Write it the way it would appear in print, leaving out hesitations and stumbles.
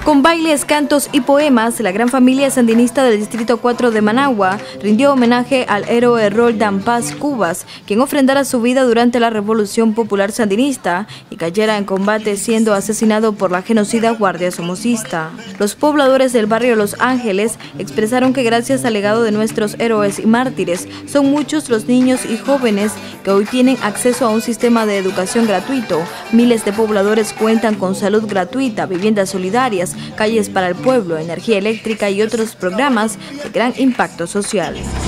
Con bailes, cantos y poemas, la gran familia sandinista del Distrito 4 de Managua rindió homenaje al héroe Roldán Paz Cubas, quien ofrendara su vida durante la Revolución Popular Sandinista y cayera en combate siendo asesinado por la genocida Guardia Somocista. Los pobladores del barrio Los Ángeles expresaron que gracias al legado de nuestros héroes y mártires, son muchos los niños y jóvenes que hoy tienen acceso a un sistema de educación gratuito. Miles de pobladores cuentan con salud gratuita, viviendas solidarias, calles para el pueblo, energía eléctrica y otros programas de gran impacto social.